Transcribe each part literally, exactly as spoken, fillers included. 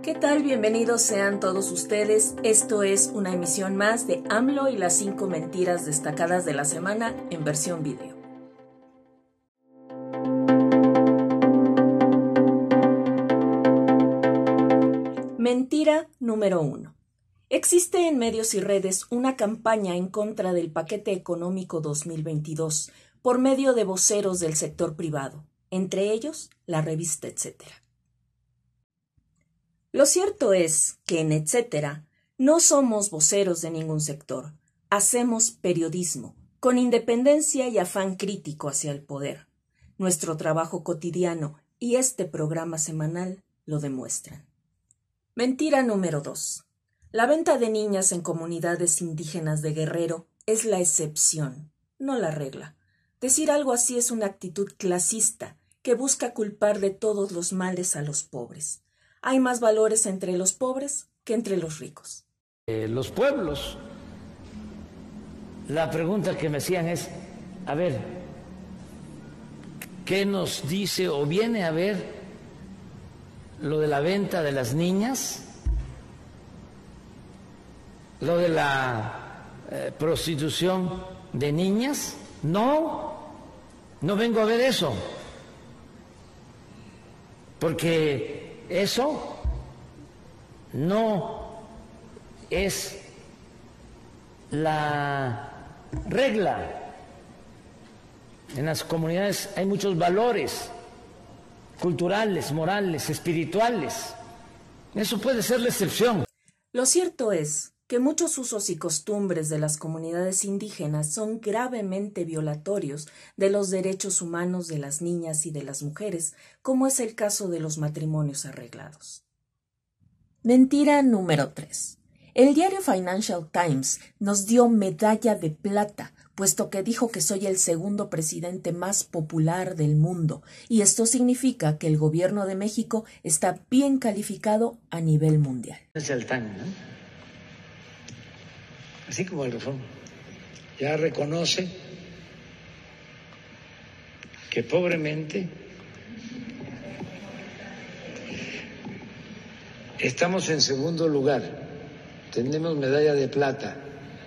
¿Qué tal? Bienvenidos sean todos ustedes. Esto es una emisión más de AMLO y las cinco mentiras destacadas de la semana en versión video. Mentira número uno. Existe en medios y redes una campaña en contra del paquete económico dos mil veintidós por medio de voceros del sector privado, entre ellos la revista Etcétera. Lo cierto es que en Etcétera no somos voceros de ningún sector, hacemos periodismo, con independencia y afán crítico hacia el poder. Nuestro trabajo cotidiano y este programa semanal lo demuestran. Mentira número dos. La venta de niñas en comunidades indígenas de Guerrero es la excepción, no la regla. Decir algo así es una actitud clasista que busca culpar de todos los males a los pobres. Hay más valores entre los pobres que entre los ricos. Eh, los pueblos. La pregunta que me hacían es, a ver, ¿qué nos dice o viene a ver lo de la venta de las niñas? ¿Lo de la eh, prostitución de niñas? No, no vengo a ver eso, porque eso no es la regla. En las comunidades hay muchos valores culturales, morales, espirituales. Eso puede ser la excepción. Lo cierto es que muchos usos y costumbres de las comunidades indígenas son gravemente violatorios de los derechos humanos de las niñas y de las mujeres, como es el caso de los matrimonios arreglados. Mentira número tres. El diario Financial Times nos dio medalla de plata, puesto que dijo que soy el segundo presidente más popular del mundo, y esto significa que el gobierno de México está bien calificado a nivel mundial. Es el Times, ¿no? Así como el Reforma, ya reconoce que pobremente estamos en segundo lugar, tenemos medalla de plata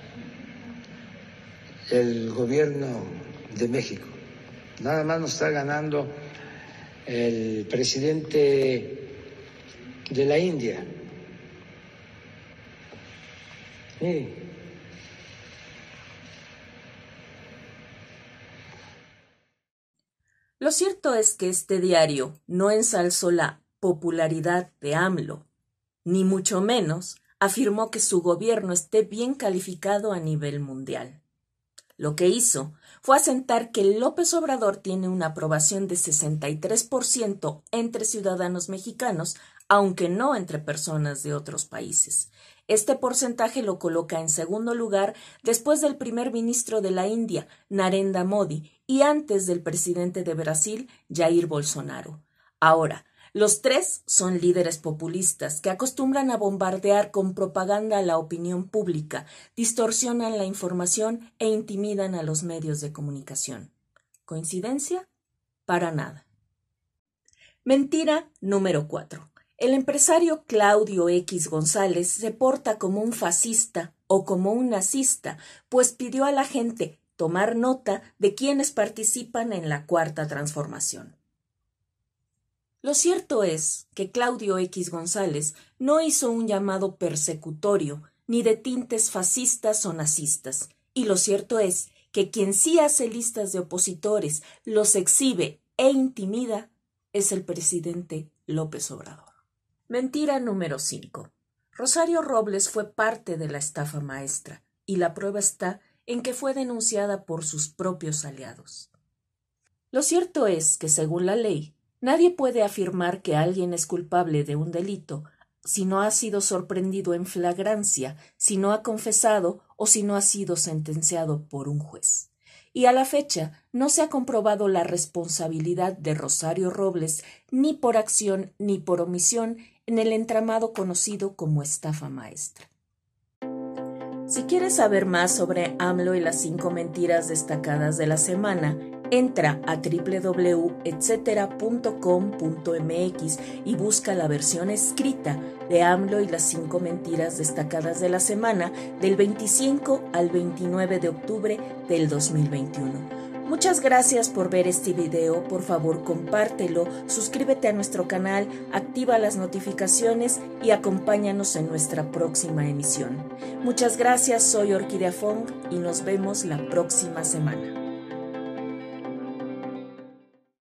el gobierno de México, nada más nos está ganando el presidente de la India. Mire. Lo cierto es que este diario no ensalzó la popularidad de AMLO, ni mucho menos afirmó que su gobierno esté bien calificado a nivel mundial. Lo que hizo fue asentar que López Obrador tiene una aprobación de sesenta y tres por ciento entre ciudadanos mexicanos, aunque no entre personas de otros países. Este porcentaje lo coloca en segundo lugar después del primer ministro de la India, Narendra Modi, y antes del presidente de Brasil, Jair Bolsonaro. Ahora, los tres son líderes populistas que acostumbran a bombardear con propaganda a la opinión pública, distorsionan la información e intimidan a los medios de comunicación. ¿Coincidencia? Para nada. Mentira número cuatro. El empresario Claudio X González se porta como un fascista o como un nazista, pues pidió a la gente tomar nota de quienes participan en la Cuarta Transformación. Lo cierto es que Claudio X González no hizo un llamado persecutorio ni de tintes fascistas o nazistas, y lo cierto es que quien sí hace listas de opositores, los exhibe e intimida es el presidente López Obrador. Mentira número cinco. Rosario Robles fue parte de la estafa maestra, y la prueba está en que fue denunciada por sus propios aliados. Lo cierto es que, según la ley, nadie puede afirmar que alguien es culpable de un delito si no ha sido sorprendido en flagrancia, si no ha confesado o si no ha sido sentenciado por un juez. Y a la fecha no se ha comprobado la responsabilidad de Rosario Robles ni por acción ni por omisión en el entramado conocido como estafa maestra. Si quieres saber más sobre AMLO y las cinco mentiras destacadas de la semana, entra a doble u doble u doble u punto etcétera punto com punto m x y busca la versión escrita de AMLO y las cinco mentiras destacadas de la semana del veinticinco al veintinueve de octubre del dos mil veintiuno. Muchas gracias por ver este video, por favor compártelo, suscríbete a nuestro canal, activa las notificaciones y acompáñanos en nuestra próxima emisión. Muchas gracias, soy Orquídea Fong y nos vemos la próxima semana.